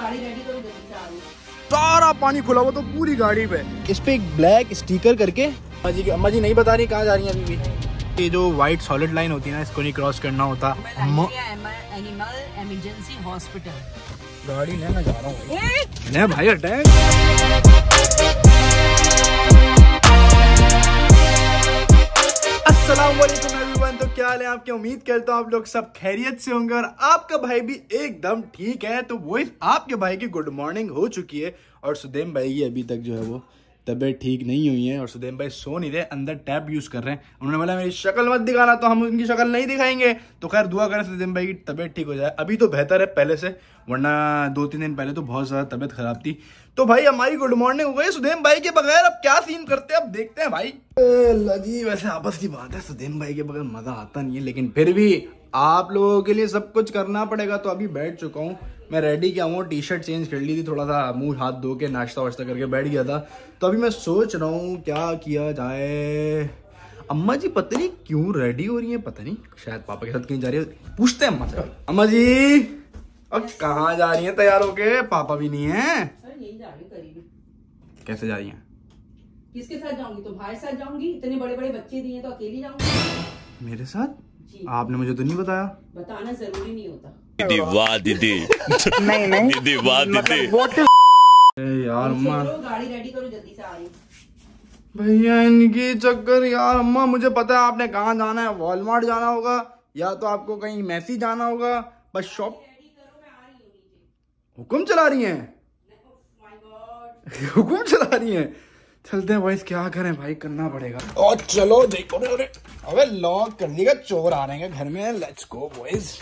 गाड़ी रेडी करो, जल्दी से आ रही हूं। सारा पानी खुला हुआ तो पूरी गाड़ी पे। इस पे एक ब्लैक स्टिकर करके अम्मा जी नहीं बता रही कहाँ जा रही है अभी भी। ये जो व्हाइट सॉलिड लाइन होती है ना, इसको नहीं क्रॉस करना होता। एनिमल इमरजेंसी हॉस्पिटल गाड़ी लेना जा रहा हूँ। ले भाई अटैक। अस्सलाम वालेकुम एवरीवन। तो क्या हाल है आपके? उम्मीद करता हूँ आप लोग सब खैरियत से होंगे और आपका भाई भी एकदम ठीक है। तो वो आपके भाई की गुड मॉर्निंग हो चुकी है और सुदेम भाई की अभी तक जो है वो तबीयत ठीक नहीं हुई है और सुदेम भाई सो नहीं रहे, अंदर टैब यूज कर रहे हैं। उन्होंने बोला मेरी शक्ल मत दिखाना, तो हम उनकी शक्ल नहीं दिखाएंगे। तो खैर दुआ करें सुदेम भाई की तबीयत ठीक हो जाए। अभी तो बेहतर है पहले से, वरना 2-3 दिन पहले तो बहुत ज्यादा तबीयत खराब थी। तो भाई हमारी गुड मॉर्निंग हो गई सुदेम भाई के बगैर। अब क्या सीन करते हैं, अब देखते हैं भाई। जी वैसे आपस की बात है, सुदेम भाई के बगैर मजा आता नहीं है, लेकिन फिर भी आप लोगों के लिए सब कुछ करना पड़ेगा। तो अभी बैठ चुका हूँ मैं, रेडी क्या हूँ, टी शर्ट चेंज कर ली थी, थोड़ा सा मुंह हाथ धो के नाश्ता वाश्ता करके बैठ गया था। तो अभी मैं सोच रहा हूँ क्या किया जाए। अम्मा जी पता नहीं क्यों रेडी हो रही है, पता नहीं, शायद पापा के साथ कहीं जा रही है। पूछते हैं अम्मा से। अम्मा जी अब कहाँ जा रही है तैयार होके? पापा भी नहीं है। यही जा रही हूँ करीब। कैसे जा रही हैं? किसके साथ जाऊंगी? तो भाई साथ जाऊंगी, इतने बड़े बड़े बच्चे दिए तो अकेली जाऊंगी। मेरे साथ? आपने मुझे तो नहीं बताया। बताना जरूरी नहीं होता। दीदी वाह दीदी। नहीं नहीं दीदी वाह दीदी। यार अम्मा गाड़ी रेडी करो, जल्दी से आ रही हूं। भैया इनकी चक्कर। यार अम्मा मुझे पता है आपने कहाँ जाना है, वॉलमार्ट जाना होगा या तो आपको कहीं मैसी जाना होगा। बस शॉप हुक्म चला रही हैं। हुक्म चला रही हैं। चलते हैं भाई, क्या करें भाई, करना पड़ेगा। और चलो देखो, अबे लॉक कर दिया, चोर आ रहे हैं घर में। Let's go boys.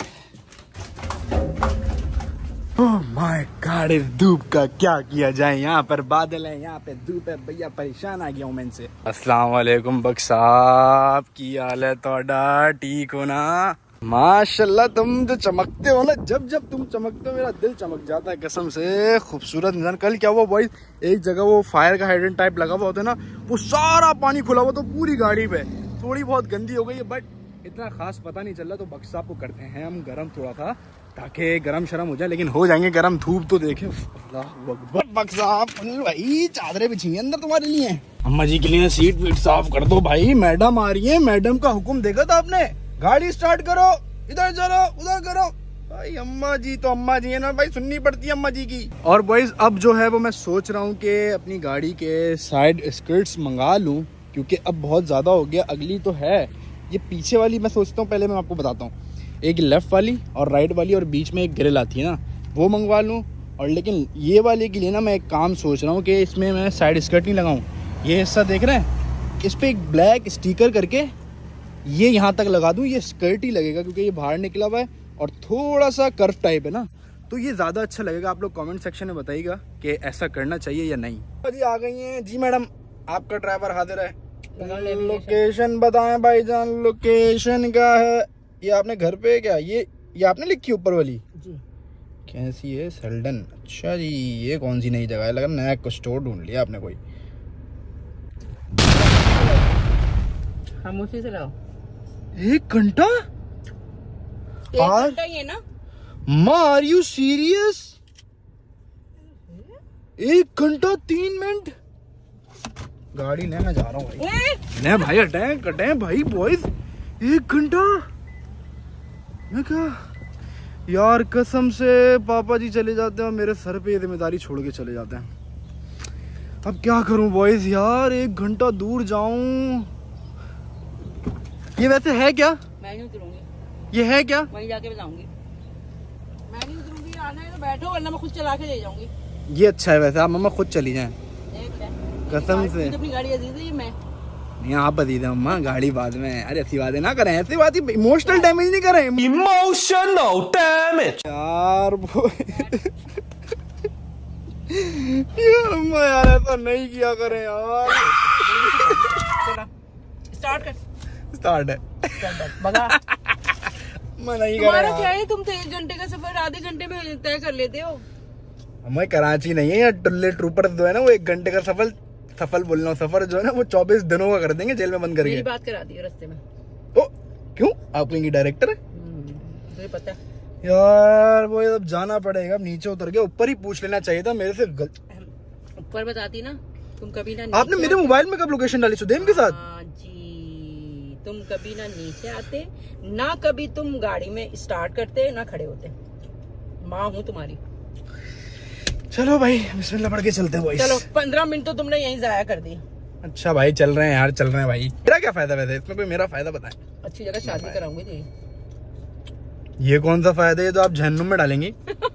Oh my god, इस धूप का क्या किया जाए। यहाँ पर बादल है, यहाँ पे धूप है। भैया परेशान आ गया हूँ मैं इनसे। अस्सलाम वालेकुम बख्श साहब, की हाल है तोड़ा? ठीक हो ना? माशाल्लाह तुम जो चमकते हो ना, जब जब तुम चमकते हो मेरा दिल चमक जाता है कसम से। खूबसूरत इंसान। कल क्या हुआ बॉयज, एक जगह वो फायर का हाइड्रेंट टाइप लगा हुआ होता है ना, वो सारा पानी खुला हुआ तो पूरी गाड़ी पे। थोड़ी बहुत गंदी हो गई है बट इतना खास पता नहीं चल रहा। तो बख्श साहब को करते हैं हम गरम थोड़ा सा, ताकि गरम शरम हो जाए, लेकिन हो जाएंगे गरम। धूप तो देखे बख्श साहब। भाई चादरें बिछी हैं अंदर तुम्हारे लिए। अम्मा जी के लिए सीट वीट साफ कर दो भाई, मैडम आ रही है। मैडम का हुक्म देखा था आपने? गाड़ी स्टार्ट करो, इधर चलो, उधर करो। भाई अम्मा जी तो अम्मा जी है ना भाई, सुननी पड़ती है अम्मा जी की। और बॉयज अब जो है वो मैं सोच रहा हूँ कि अपनी गाड़ी के साइड स्कर्ट्स मंगा लूँ, क्योंकि अब बहुत ज्यादा हो गया। अगली तो है, ये पीछे वाली मैं सोचता हूँ, पहले मैं आपको बताता हूँ। एक लेफ्ट वाली और राइट वाली और बीच में एक ग्रिल आती है ना, वो मंगवा लूँ। और लेकिन ये वाले के लिए ना मैं एक काम सोच रहा हूँ कि इसमें मैं साइड स्कर्ट नहीं लगाऊँ। ये हिस्सा देख रहे हैं, इस पर एक ब्लैक स्टिकर करके ये यहाँ तक लगा दूँ। ये स्कर्ट ही लगेगा क्योंकि ये बाहर निकला हुआ है और थोड़ा सा कर्व टाइप है ना, तो ये ज़्यादा अच्छा लगेगा। आप लोग कमेंट सेक्शन में बताइएगा कि ऐसा करना चाहिए या नहीं। जी आ गई हैं जी मैडम, आपका ड्राइवर हाजिर है। लोकेशन बताएं भाईजान, लोकेशन क्या है? ये आपने घर पे क्या ये आपने लिखी ऊपर वाली जी? कैसी है? सेल्डन। अच्छा जी, ये कौन सी नई जगह है? लगा नया कुछ स्टोर ढूंढ लिया आपने कोई। हम उसी से लाओ। 1 घंटा? 1 घंटा ही है ना? माँ आर यू सीरियस? 1 घंटा 3 मिनट? गाड़ी ले मैं जा रहा हूँ भाई। नहीं भाई अटैक भाई बॉयज। 1 घंटा मैं क्या यार, कसम से पापा जी चले जाते हैं और मेरे सर पे ये जिम्मेदारी छोड़ के चले जाते हैं। अब क्या करूं बॉयज यार, 1 घंटा दूर जाऊं। ये वैसे है क्या? मैं नहीं उतरूंगी। ये है क्या? वहीं जाके बताऊंगी। मैं नहीं उतरूंगी, आना है तो बैठो, वरना मैं खुद चला के ले जाऊंगी। ये अच्छा है वैसे, आप मम्मा खुद चली जाएं कसम से। अपनी गाड़ी अजीज है, ये मैं नहीं आप बता दीजिए अम्मा, गाड़ी बाद में। अरे ऐसी बातें ना करें, ऐसी बात इमोशनल डैमेज नहीं करें। इमोशनल डैमेज यार यार अम्मा यार ऐसा नहीं किया करें यार। स्टार्ट है बगा। मैं नहीं तुम्हारा क्या है, तुम तो 1 घंटे का सफर आधे घंटे में तय कर लेते हो। मैं कराची नहीं है यार, टुल्ले ट्रूपर जो है ना वो 1 घंटे का सफल बोल रहा हूँ, सफर जो है ना वो 24 दिनों का कर देंगे जेल में बंद करके। मेरी बात करा दी रास्ते में। तो क्यों? आप कहेंगे डायरेक्टर है? मुझे पता है। यार वो अब जाना पड़ेगा, अब नीचे उतर के ऊपर ही पूछ लेना चाहिए था मेरे से। ऊपर बताती ना, तुम कभी ना आपने मेरे मोबाइल में कब लोकेशन डाली सुदेम के साथ? जी, तुम कभी ना नीचे आते ना, कभी तुम गाड़ी में स्टार्ट करते ना खड़े होते। माँ हूँ तुम्हारी। चलो भाई बिस्मिल्लाह पढ़ के चलते हैं। चलो 15 मिनट तो तुमने यहीं जाया कर दी। अच्छा भाई चल रहे हैं यार, चल रहे हैं भाई। मेरा क्या फायदा वैसे इसमें, कोई मेरा फायदा बताएं। अच्छी जगह शादी कराऊंगी जी। ये कौन सा फायदा, ये तो आप जहन्नुम में डालेंगी।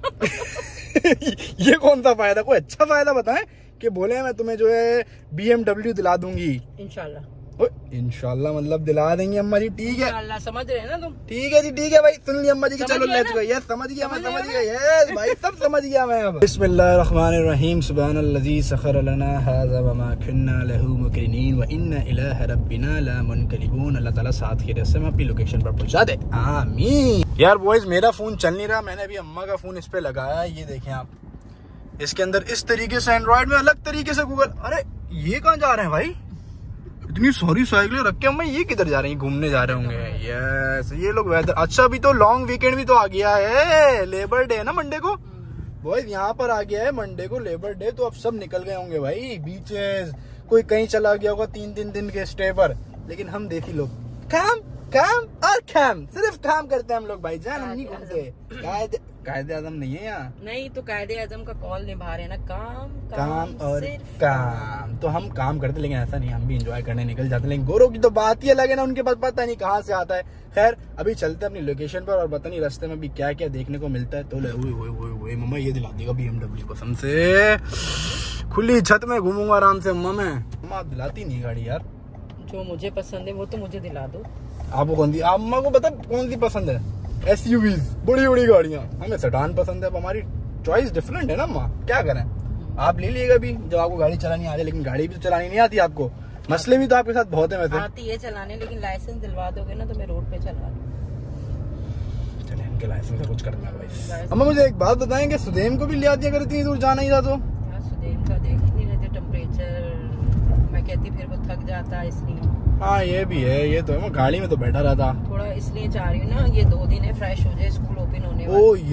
ये कौन सा फायदा, कोई अच्छा फायदा बताएं कि बोले मैं तुम्हें जो है BMW दिला दूंगी। इंशाल्लाह। इंशाल्लाह मतलब दिला देंगे अम्मा जी, ठीक है। इंशाल्लाह, समझ रहे हैं ना तुम? ठीक है जी, ठीक है भाई, सुन लिया अम्मा जी की। चलो लेट्स गो। यस समझ गया मैं, समझ गया। यस भाई सब समझ गया मैं अब। बिस्मिल्लाहिर्रहमानिर्रहीम, सुब्हानल्लज़ी सखर लना हाज़ा व मा कुन्ना लहू मुक़रिनीन व इन्ना इला रब्बिना लमुनक़लिबून। अल्लाह ताला साथ के रस्ते में अपनी लोकेशन पर पहुंचा दे, आमीन। यार बॉयज मेरा फोन चल नहीं रहा, मैंने अभी अम्मा का फोन इस पे लगाया है। ये देखें आप, इसके अंदर इस तरीके से एंड्रॉइड में अलग तरीके से गूगल। अरे ये कहाँ जा रहे हैं भाई, इतनी सारी साइकिलें रख के? अम्मा ये किधर जा रही हैं? घूमने जा रहे होंगे। यस ये लोग वेदर। अच्छा अभी तो लॉन्ग वीकेंड भी तो आ गया है, लेबर डे है ना मंडे को। बॉयज यहाँ पर आ गया है मंडे को लेबर डे, तो अब सब निकल गए होंगे भाई बीचेस, कोई कहीं चला गया होगा 3-3 दिन के स्टे पर। लेकिन हम देसी लोग काम काम और काम, सिर्फ काम करते हैं हम लोग भाई जान, हम नहीं घूमते। कायदे आजम नहीं है यहाँ। नहीं तो कायदे आजम का कॉल निभा रहे हैं ना, काम काम और काम। तो हम काम करते, लेकिन ऐसा नहीं, हम भी एंजॉय करने निकल जाते। लेकिन गोरों की तो बात ही अलग है ना, उनके पास पता नहीं कहाँ से आता है। खैर अभी चलते हैं अपनी लोकेशन पर और पता नहीं रास्ते में भी क्या क्या देखने को मिलता है। तो मम्मा ये दिला देगा BMW कसम से, खुली छत में घूमूंगा आराम से। मम्मा आप दिलाती नहीं गाड़ी यार। जो मुझे पसंद है वो तो मुझे दिला दो। आपको कौन सी, अम्मा को पता कौन सी पसंद है? SUVs, बड़ी बड़ी गाड़ियाँ। हमें सेडान पसंद है। अब हमारी चॉइस डिफरेंट है ना अम्मा, क्या करें। आप ले लीजिएगा भी जब आपको गाड़ी चलानी आ जाए, लेकिन गाड़ी भी तो चलानी नहीं आती आपको। मसले भी तो आपके साथ बहुत है वैसे। आती है चलाने, लेकिन लाइसेंस दिलवा दोगे ना तो मैं रोड पे चला लूं। चले इनके लाइसेंस से कुछ करना है भाई। अम्मा मुझे एक बात बताएं कि सुदेम को भी ले आती अगर इतनी दूर जाना ही था तो? यार सुदेम का देख ही नहीं रहते टेम्परेचर, मैं कहती फिर वो थक जाता है इसलिए। हाँ ये भी है, ये तो है, मैं गाड़ी में तो बैठा रहता थोड़ा, इसलिए चाह रही हूँ ना ये 2 दिन है, फ्रेश हो जाए, स्कूल ओपन होने वाला। ओह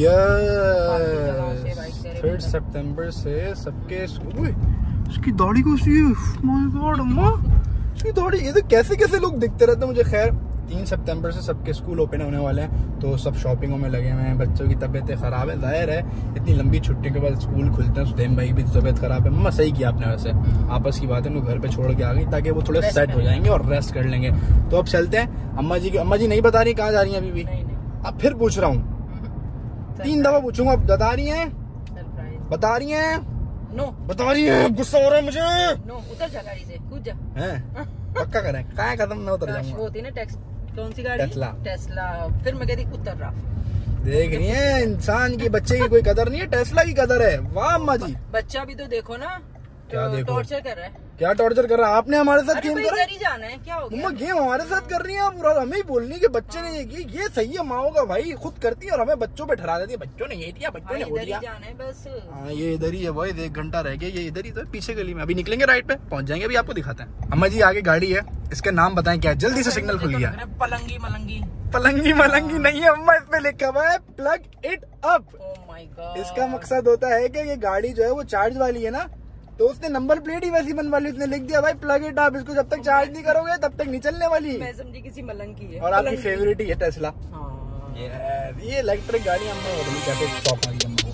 यस 3 सितंबर से सबके स्कूल। इसकी दाढ़ी को माय गॉड अम्मा, इसकी दाढ़ी, ये तो कैसे कैसे लोग दिखते रहते हैं मुझे। खैर 3 सितंबर से सबके स्कूल ओपन होने वाले हैं, तो सब शॉपिंगों में लगे हुए हैं। बच्चों की तबीयतें खराब है, जाहिर है इतनी लंबी छुट्टी के बाद स्कूल खुलते हैं। सुदेम भाई की तबीयत खराब है। मम्मा सही किया आपने, वैसे आपस की बात है, मैं घर पे छोड़ के आ गई ताकि वो थोड़े सेट हो जाएंगे और रेस्ट कर लेंगे। तो अब चलते हैं। अम्मा जी नहीं बता रही कहाँ जा रही है अभी भी? अब फिर पूछ रहा हूँ, 3 दफा पूछूंगा, अब बता रही है? बता रही है? नो बता रही है, गुस्सा हो रहा है मुझे। नो, उतर जा गाड़ी से, कूद जा। हैं पक्का करें, कहाँ कदम में उतर जाऊंगा। वो होती है ना टैक्स, कौन सी गाड़ी? टेस्ला। फिर मैं कहती उतर रहा। देख रही है, इंसान की, बच्चे की कोई कदर नहीं है, टेस्ला की कदर है। वाह अम्मा जी। बच्चा भी तो देखो ना, क्या देखो? टॉर्चर कर रहा है। क्या टॉर्चर कर रहा है? आपने हमारे साथ गेम करा? इधर ही जाना है, क्या हो गया? मम्मा गेम हमारे साथ कर रही है आप, और हमें ही बोलनी कि बच्चे ने ये की। ये सही है माओ का भाई, खुद करती है और हमें बच्चों पे ठहरा देती है। बच्चों ने ये किया, बच्चों ने वो किया। जाना है बस। हाँ ये इधर ही है भाई, 1 घंटा रह गया। ये इधर ही तो पीछे गली में, अभी निकलेंगे राइट पे, पहुंच जाएंगे, अभी आपको दिखाते हैं। अम्मा जी आगे गाड़ी है, इसका नाम बताएं क्या? जल्दी से सिग्नल खुल गया। पलंगी मलंगी। पलंगी मलंगी नहीं है अम्मा, इस पे लिखा हुआ है plug it up. Oh my god. इसका मकसद होता है कि ये गाड़ी जो है वो चार्ज वाली है ना, तो उसने नंबर प्लेट ही वैसी बनवा ली। उसने लिख दिया भाई प्लग इट अप, इसको जब तक चार्ज नहीं करोगे तब तक नहीं चलने वाली। मैं समझी किसी मलंगी है। और आपकी फेवरेट ही है टेस्ला। हाँ। ये इलेक्ट्रिक गाड़ी हमने कहते शौक आ गई हमको।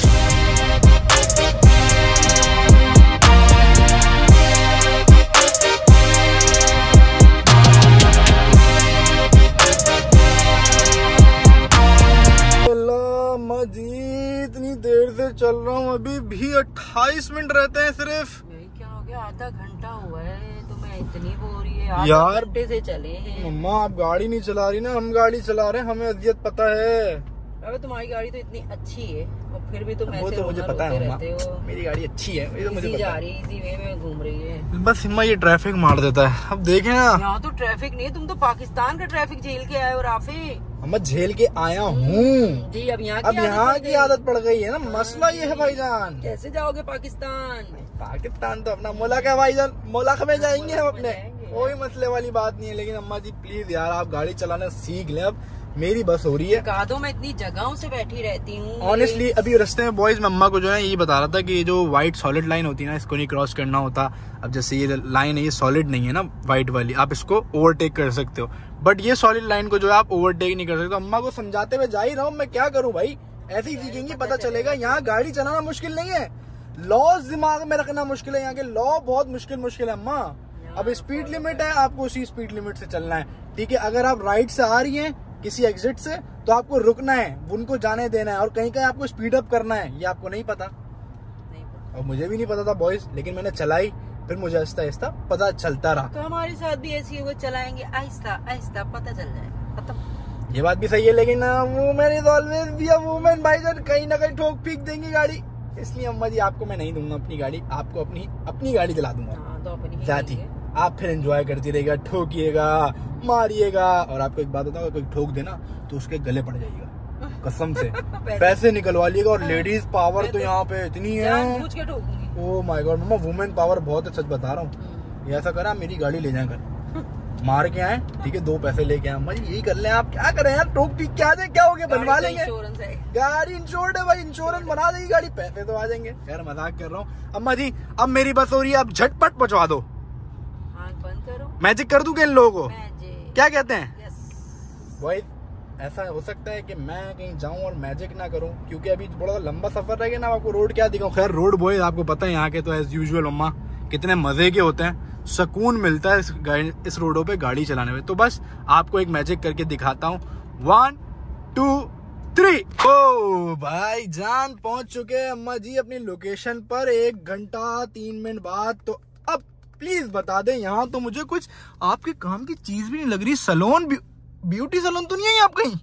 इतनी देर से चल रहा हूँ, अभी भी 28 मिनट रहते हैं सिर्फ। क्या हो गया, आधा घंटा हुआ है तो मैं इतनी हो रही है यार, घंटे से चले हैं। मम्मा आप गाड़ी नहीं चला रही ना, हम गाड़ी चला रहे हैं, हमें अजियत पता है। अबे तुम्हारी गाड़ी तो इतनी अच्छी है और फिर भी तुम वो ऐसे तो मुझे पता है रहते हो। मेरी गाड़ी अच्छी है, ये तो मुझे पता जा है। रही है, इजी वे में घूम रही है। बस हिम्मा ये ट्रैफिक मार देता है। अब देखें ना, यहाँ तो ट्रैफिक नहीं है, तुम तो पाकिस्तान का ट्रैफिक झेल के आए हो राफी। हम झेल के आया हूँ जी। अब यहाँ की आदत पड़ गई है ना, मसला ये है भाईजान। कैसे जाओगे पाकिस्तान? पाकिस्तान तो अपना मुल्क है भाईजान, मुल्क में जाएंगे हम अपने, कोई मसले वाली बात नहीं है। लेकिन अम्मा जी प्लीज यार, आप गाड़ी चलाना सीख लें अब। मेरी बस हो रही है। कादों में इतनी जगहों से बैठी रहती हूँ। ऑनेस्टली अभी रास्ते में बॉयज मम्मा को जो है ये बता रहा था कि ये जो व्हाइट सॉलिड लाइन होती है ना, इसको नहीं क्रॉस करना होता। अब जैसे ये लाइन है, ये सॉलिड नहीं है ना व्हाइट वाली, आप इसको ओवरटेक कर सकते हो, बट ये सॉलिड लाइन को जो है आप ओवरटेक नहीं कर सकते। अम्मा को समझाते हुए जा ही रहा हूँ, मैं क्या करूँ भाई, ऐसे ही सीखेंगी, पता चलेगा। यहाँ गाड़ी चलाना मुश्किल नहीं है, लॉ दिमाग में रखना मुश्किल है। यहाँ के लॉ बहुत मुश्किल है अम्मा। अब स्पीड लिमिट है, आपको उसी स्पीड लिमिट से चलना है, ठीक है। अगर आप राइट से आ रही हैं किसी एग्जिट से, तो आपको रुकना है, उनको जाने देना है, और कहीं कहीं आपको स्पीड अप करना है। ये आपको नहीं पता, और मुझे भी नहीं पता था बॉयज, लेकिन मैंने चलाई, फिर मुझे आहिस्ता आहिस्ता पता चलता रहा। तो हमारे साथ भी ऐसी होगा, चलाएंगे आहिस्ता आहिस्ता, पता चल जाएगा, खत्म। ये बात भी सही है, लेकिन women is always be a women भाईजान, कहीं ना कहीं ठोक पीक देंगी गाड़ी। इसलिए अम्मा जी आपको मैं नहीं दूंगा अपनी गाड़ी, आपको अपनी गाड़ी दिला दूंगा। हाँ, तो अपनी ही जाती लेंगे। आप फिर एंजॉय करती रहेगा, ठोकिएगा, मारिएगा, और आपको एक बात बताऊंगा, कोई ठोक देना तो उसके गले पड़ जाइएगा कसम से। पैसे निकलवा लिएगा। और लेडीज पावर तो यहाँ पे इतनी है, जानबूझ के ठोकूंगी। Oh my god mama, women power बहुत है, सच बता रहा हूँ। ये ऐसा करा, मेरी गाड़ी ले जाए घर, मार के आए, ठीक है, 2 पैसे लेके आए। अम्मा जी यही कर ले, आप क्या करें यार, ठोक पीक क्या दे, क्या हो गया, बनवा लेंगे। गाड़ी इंश्योर्ड है भाई, इंश्योरेंस बना देगी गाड़ी, पैसे तो आ जाएंगे। यार मजाक कर रहा हूँ अम्मा जी, अब मेरी बस हो रही है, आप झटपट पहुंचवा दो। बंद करो, मैजिक कर दूं क्या इन लोगों को, क्या कहते हैं? यस। भाई ऐसा हो सकता है कि मैं कहीं जाऊं और मैजिक ना करूं, क्योंकि अभी बड़ा लंबा सफर रहेगा ना, आपको रोड क्या दिखाऊं। खैर रोड बॉय आपको पता है यहाँ के तो एज यूजुअल अम्मा कितने मजे के होते हैं, सुकून मिलता है इस रोडों पे गाड़ी चलाने में। तो बस आपको एक मैजिक करके दिखाता हूँ, 1 2 3। ओ भाई जान पहुंच चुके हैं अम्मा जी अपनी लोकेशन पर 1 घंटा 3 मिनट बाद। तो अब प्लीज बता दें, यहाँ तो मुझे कुछ आपके काम की चीज भी नहीं लग रही। सलोन ब्यूटी सलोन तो नहीं है आप कहीं?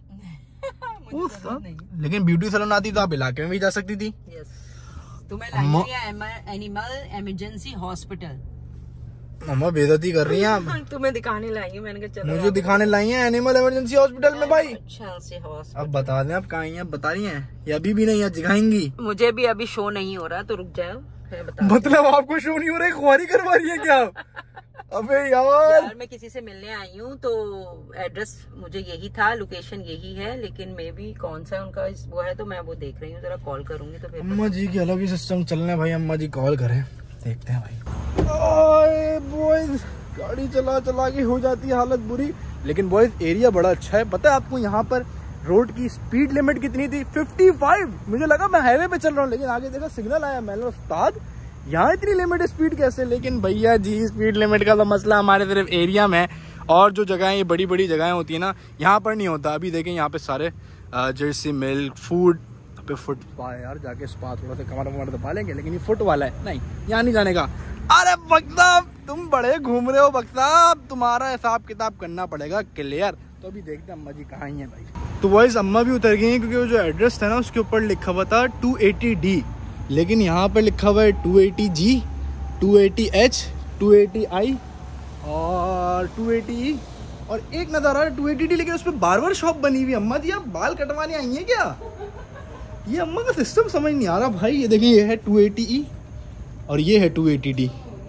लेकिन ब्यूटी सलोन आती तो आप इलाके में भी जा सकती थी। तुम्हें एनिमल इमरजेंसी हॉस्पिटल। मम्मा बेइज्जती कर रही हैं आप। तुम्हें दिखाने लाई हूँ, मैंने कहा चलो। मुझे दिखाने लाई हैं एनिमल इमरजेंसी हॉस्पिटल में भाई। हॉस्पिटल। अब बता दें आप कहाँ हैं, बता रही हैं या अभी भी नहीं, या दिखाएंगी? मुझे भी अभी शो नहीं हो रहा, तो रुक जाओ, मतलब आपको शो नहीं हो रहा है, खुआरी करवा रही है क्या? अबे यार मैं किसी से मिलने आई हूँ, तो एड्रेस मुझे यही था, लोकेशन यही है, लेकिन मे भी कौन सा उनका वो है, तो मैं वो देख रही हूँ, जरा कॉल करूंगी तो फिर। अम्मा जी की अलग ही सिस्टम चलना है भाई, अम्मा जी कॉल करें, देखते हैं भाई। बॉयज गाड़ी चला चला के हो जाती है हालत बुरी, लेकिन बॉयज एरिया बड़ा अच्छा है। पता है आपको यहाँ पर रोड की स्पीड लिमिट कितनी थी? 55। मुझे लगा मैं हाईवे पे चल रहा हूँ, लेकिन आगे देखा सिग्नल आया, मैंने उस्ताद यहाँ इतनी लिमिट स्पीड कैसे? लेकिन भैया जी स्पीड लिमिट का तो मसला हमारे सिर्फ एरिया में, और जो जगहें ये बड़ी बड़ी जगहें होती है ना, यहाँ पर नहीं होता। अभी देखें यहाँ पे सारे जर्सी मिल्क फूड पे फुट स्पा है यार, जाके स्पा थोड़ा सा कमर वमर दबा लेंगे, लेकिन ये फुट वाला है, नहीं यहाँ नहीं जाने का। अरे बख्ताब तुम बड़े घूम रहे हो बख्ताब, तुम्हारा हिसाब किताब करना पड़ेगा क्लियर। तो अभी देखते हैं अम्मा जी कहाँ ही है भाई। तो वॉइस अम्मा भी उतर गई हैं, क्योंकि वो जो एड्रेस था ना उसके ऊपर लिखा हुआ था 280D, लेकिन यहाँ पर लिखा हुआ है 280G, 280H, 280I और 280E, और एक नजर आ रहा है 280D, लेकिन उस पर बार्बर शॉप बनी हुई। अम्मा जी आप बाल कटवाने आई हैं क्या? ये अम्मा का सिस्टम समझ नहीं आ रहा भाई। ये देखिए ये है 280E और ये है 280D।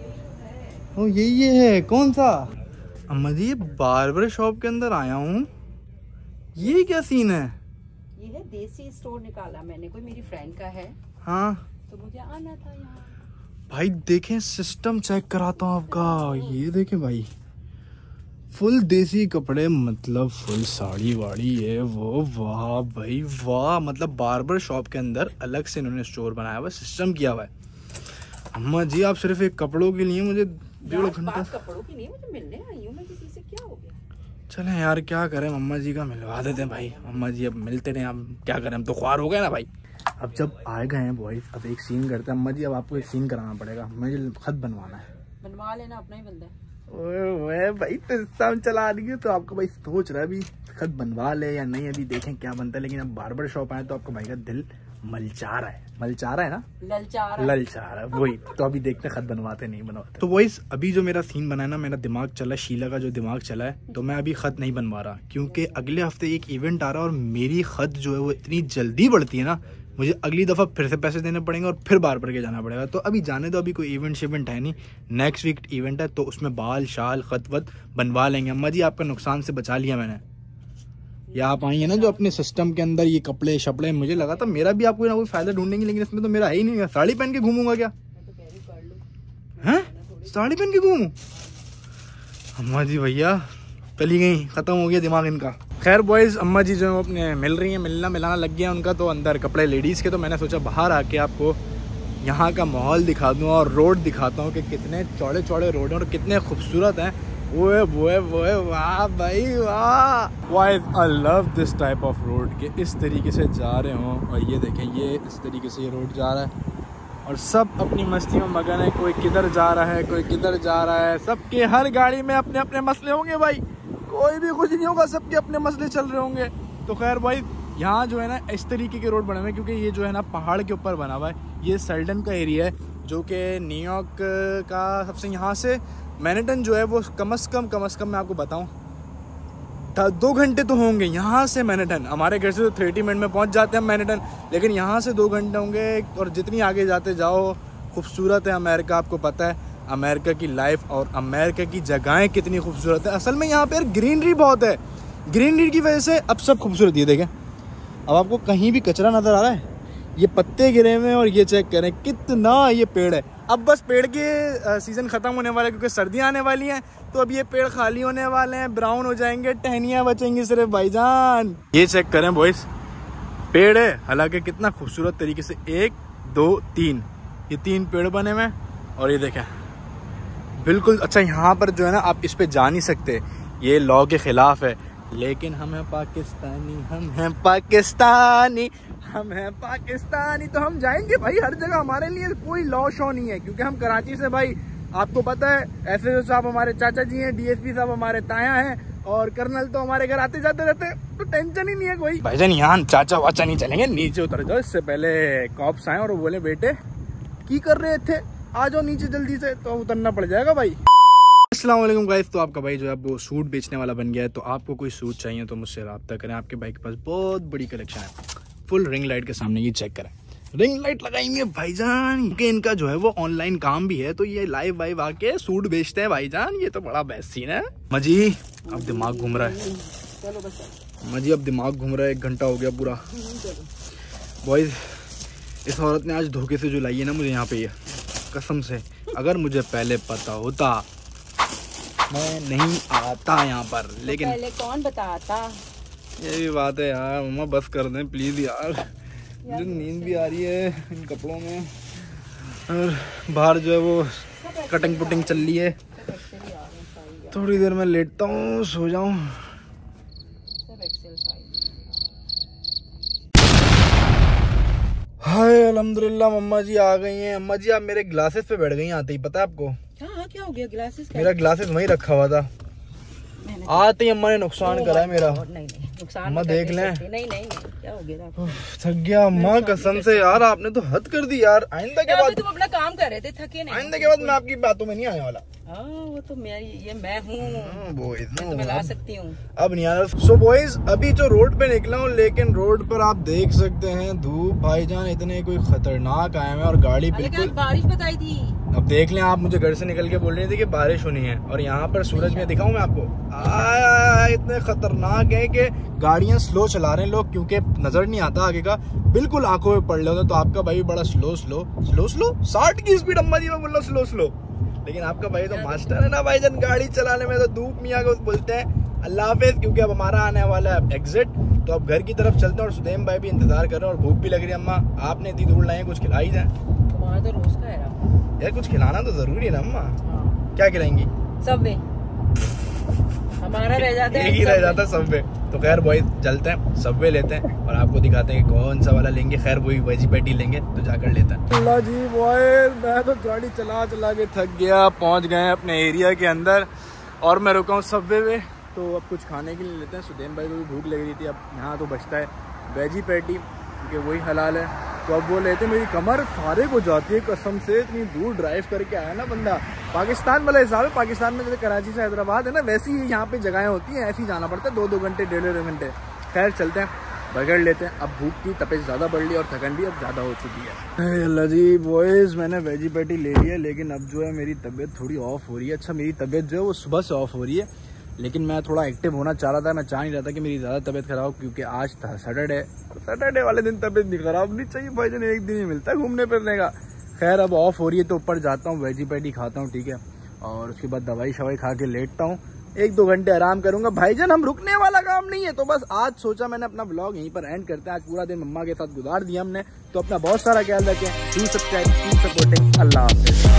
ओ ये है कौन सा? अम्मा जी ये बार्बर शॉप के अंदर आया हूँ, ये क्या सीन है? ये है देसी स्टोर, निकाला मैंने, कोई मेरी फ्रेंड का है। हाँ तो मुझे आना था यहाँ। भाई देखें सिस्टम चेक कराता हूँ आपका, ये देखें भाई फुल देसी कपड़े, मतलब फुल साड़ी वाड़ी है वो। वाह भाई वाह, मतलब बार्बर शॉप के अंदर अलग से इन्होंने स्टोर बनाया हुआ, सिस्टम किया हुआ है। अम्मा जी आप सिर्फ एक कपड़ों के लिए मुझे 1.5 घंटा। कपड़ों की नहीं, मुझे मिलने आई हूँ मैं किसी से, क्या हो गया? चलें यार क्या करें, मम्मा जी का मिलवा देते हैं भाई। अम्मा जी अब मिलते रहे, हम क्या करें, हम तो ख्वार हो गए ना भाई। अब जब आए गए हैं बॉयज, अब एक सीन करते हैं। अम्मा जी अब आपको एक सीन कराना पड़ेगा, मुझे खत बनवाना है। बनवा लेना, अपना ही बंदा है। ओए भाई सिस्टम चला रही है, तो आपको भाई सोच रहा है अभी खत बनवा ले या नहीं, अभी देखें क्या बनता है। लेकिन अब बार्बर शॉप आए तो आपको भाई का दिल मलचा रहा है, मलचा रहा है ना, ललचा रहा है वही। तो अभी देखते खत बनवाते नहीं बनवाते। तो वही अभी जो मेरा सीन बना है ना, मेरा दिमाग चला, शीला का जो दिमाग चला है, तो मैं अभी खत नहीं बनवा रहा, क्योंकि अगले हफ्ते एक इवेंट आ रहा है, और मेरी खत जो है वो इतनी जल्दी बढ़ती है ना, मुझे अगली दफ़ा फिर से पैसे देने पड़ेंगे और फिर बार्बर के जाना पड़ेगा। तो अभी जाने दो, अभी कोई इवेंट है नहीं, नेक्स्ट वीक इवेंट है, तो उसमें बाल शाल खत वत बनवा लेंगे। अम्मा जी आपका नुकसान से बचा लिया मैंने। या आप आएंगे ना जो अपने सिस्टम के अंदर ये कपड़े शपड़े, मुझे लगा था मेरा भी आपको ना कोई फायदा ढूंढेंगे, लेकिन इसमें तो मेरा है ही नहीं। साड़ी पहन के घूमूंगा क्या? हैं साड़ी पहन के घूमूं? अम्मा जी भैया चली गई, खत्म हो गया दिमाग इनका। खैर बॉयज, अम्मा जी जो अपने मिल रही हैं, मिलना मिलाना लग गया उनका, तो अंदर कपड़े लेडीज़ के। तो मैंने सोचा बाहर आके आपको यहाँ का माहौल दिखा दूँ और रोड दिखाता हूँ कि कितने चौड़े चौड़े रोड हैं और कितने खूबसूरत हैं। वो वाह भाई वाह। Boys I love this type of road के इस तरीके से जा रहे हों, और ये देखें ये इस तरीके से ये रोड जा रहा है और सब अपनी मस्ती में मगन है। कोई किधर जा रहा है, कोई किधर जा रहा है, सबके हर गाड़ी में अपने अपने मसले होंगे भाई, कोई भी कुछ नहीं होगा, सबके अपने मसले चल रहे होंगे। तो खैर भाई यहाँ जो है ना इस तरीके के रोड बने हुए हैं, क्योंकि ये जो है ना पहाड़ के ऊपर बना हुआ है। ये सेल्डन का एरिया है जो कि न्यूयॉर्क का सबसे, यहाँ से मैनहट्टन जो है वो कम से कम मैं आपको बताऊँ 2 घंटे तो होंगे यहाँ से मैनहट्टन। हमारे घर से तो 30 मिनट में पहुँच जाते हैं मैनहट्टन, लेकिन यहाँ से 2 घंटे होंगे। और जितनी आगे जाते जाओ खूबसूरत है अमेरिका। आपको पता है अमेरिका की लाइफ और अमेरिका की जगहें कितनी खूबसूरत है। असल में यहाँ पे ग्रीनरी बहुत है, ग्रीनरी की वजह से अब सब खूबसूरत। ये देखें, अब आपको कहीं भी कचरा नज़र आ रहा है, ये पत्ते गिरे हुए हैं और ये चेक करें कितना ये पेड़ है। अब बस पेड़ के सीज़न ख़त्म होने वाला है क्योंकि सर्दियाँ आने वाली हैं, तो अब ये पेड़ खाली होने वाले हैं, ब्राउन हो जाएंगे, टहनियाँ बचेंगी सिर्फ भाईजान। ये चेक करें बॉयस, पेड़ है हालांकि कितना खूबसूरत तरीके से 1 2 3 ये 3 पेड़ बने हुए हैं। और ये देखें बिल्कुल अच्छा, यहाँ पर जो है ना आप इस पे जा नहीं सकते, ये लॉ के खिलाफ है, लेकिन हम हैं पाकिस्तानी, हम हैं पाकिस्तानी, हम हैं पाकिस्तानी, तो हम जाएंगे भाई हर जगह। हमारे लिए कोई लॉ शो नहीं है क्योंकि हम कराची से भाई, आपको पता है एसएसओ साहब हमारे चाचा जी हैं, डीएसपी साहब हमारे ताया हैं और कर्नल तो हमारे घर आते जाते रहते हैं, तो टेंशन ही नहीं है कोई। भाईजान यहाँ चाचा वाचा नहीं चलेंगे, नीचे उतर जाओ। इससे पहले कॉप्स आए और वो बोले बेटे की कर रहे थे, आ जाओ नीचे जल्दी से, तो उतरना पड़ जाएगा भाई। अस्सलाम वालेकुम गाइस, तो आपका भाई जो है वो सूट बेचने वाला बन गया है। तो आपको कोई सूट चाहिए तो मुझसे रब्ता करें, आपके भाई के पास बहुत बड़ी कलेक्शन है। फुल रिंग लाइट के सामने ये चेक करें, रिंग लाइट लगाई हुई है भाईजान, क्योंकि इनका जो है वो ऑनलाइन काम भी है, तो ये लाइव वाइव आके सूट बेचते हैं भाईजान। ये तो बड़ा बेस्ट सीन है। मजी अब दिमाग घूम रहा है, मजी अब दिमाग घूम रहा है, 1 घंटा हो गया पूरा। बॉयज इस औरत ने आज धोखे से जो लाई है ना मुझे यहाँ पे, ये कसम से अगर मुझे पहले पता होता मैं नहीं आता यहाँ पर, लेकिन पहले कौन बताता। ये भी बात है यार। मम्मा बस कर दें प्लीज यार, मुझे नींद भी आ रही है इन कपड़ों में, और बाहर जो है वो कटिंग पुटिंग चल रही है। थोड़ी देर में लेटता हूँ, सो जाऊँ। हाय अल्हम्दुलिल्लाह मम्मा जी आ गई हैं। अम्मा जी आप मेरे ग्लासेस पे बैठ गई आते ही, पता है आपको? हाँ क्या हो गया? ग्लासेस मेरा ग्लासेस वहीं रखा हुआ था, आते ही अम्मा ने नुकसान करा है मेरा। नहीं नुकसान अम्मा देख लें। नहीं क्या हो गया? थक गया अम्मा कसम से यार, आपने तो हद कर दी यार। आइंदा के बाद तुम अपना काम कर रहे थे, थके नहीं। आइंदा के बाद मैं आपकी बातों में नहीं आने वाला। वो तो मैं हूँ, वो मैं ला सकती हूँ, अब नहीं आना। सो बॉयज अभी जो रोड पे निकला हूँ, लेकिन रोड पर आप देख सकते हैं धूप भाईजान इतने कोई खतरनाक आए हैं और गाड़ी बिल्कुल। बारिश बताई थी। अब देख लें आप, मुझे घर से निकल के बोल रही थी कि बारिश होनी है, और यहाँ पर सूरज में दिखाऊं मैं आपको, इतने खतरनाक है कि गाड़ियां स्लो चला रहे हैं लोग, क्योंकि नजर नहीं आता आगे का, बिल्कुल आंखों में पड़ रहे होते। तो आपका भाई बड़ा स्लो 60 की स्पीड अम्मा जी में बोल रहा हूँ, स्लो। लेकिन आपका भाई तो मास्टर है ना भाईजान गाड़ी चलाने में। तो धूप मियाँ को बोलते हैं अल्लाह हाफिज, क्योंकि अब हमारा आने वाला है एग्जिट, तो अब घर की तरफ चलते हैं। और सुदेम भाई भी इंतजार कर रहे हैं और भूख भी लग रही है। अम्मा आपने इतनी दूर लाए, कुछ खिलाई जाए? तुम्हारा तो रोज का है यार, कुछ खिलाना तो जरूरी है ना अम्मा। क्या खिलाएंगी? सबवे हमारा रह जाता है, एक ही रह जाता सबवे। तो खैर बॉयज चलते हैं, सबवे लेते हैं और आपको दिखाते हैं कि कौन सा वाला लेंगे। खैर वही वेजी पैटी लेंगे, तो जाकर लेते हैं। अल्लाह जी बॉयज, मैं तो गाड़ी चला के थक गया। पहुंच गए अपने एरिया के अंदर और मैं रुका हूँ सबवे पे। तो अब कुछ खाने के लिए लेते हैं। सुदेम भाई को भी भूख लग रही थी। अब यहाँ तो बचता है वेजी पैटी, क्योंकि वही हलाल है, तो अब वो लेते। मेरी कमर फारिग हो जाती है कसम से, इतनी दूर ड्राइव करके आया ना बंदा। पाकिस्तान वाला हिसाब है, पाकिस्तान में जैसे कराची से हैदराबाद है ना, वैसी ही यहाँ पे जगहें होती हैं, ऐसे ही जाना पड़ता है 2-2 घंटे 1.5 घंटे। खैर चलते हैं, बगड़ लेते हैं। अब भूख की तपिश ज़्यादा बढ़ रही है और थकन भी अब ज़्यादा हो चुकी है। अल्लाह जी बॉयज़, मैंने वेजी पैटी ले लिया, लेकिन अब जो है मेरी तबीयत थोड़ी ऑफ हो रही है। अच्छा मेरी तबीयत जो है वो सुबह से ऑफ हो रही है, लेकिन मैं थोड़ा एक्टिव होना चाह रहा था। मैं चाह नहीं रहा था कि मेरी ज़्यादा तबीयत खराब हो, क्योंकि आज था सैटरडे वाले दिन तबीयत नहीं खराब नहीं चाहिए भाईजान, एक दिन ही मिलता है घूमने फिरने का। खैर अब ऑफ हो रही है तो ऊपर जाता हूँ, वेजी पैटी खाता हूँ, ठीक है, और उसके बाद दवाई शवाई खा के लेटता हूँ, 1-2 घंटे आराम करूंगा। भाईजान हम रुकने वाला काम नहीं है, तो बस आज सोचा मैंने अपना व्लॉग यहीं पर एंड करते हैं। आज पूरा दिन मम्मा के साथ गुजार दिया हमने, तो अपना बहुत सारा ख्याल रखें, do subscribe, keep supporting, Allah हाफिज़।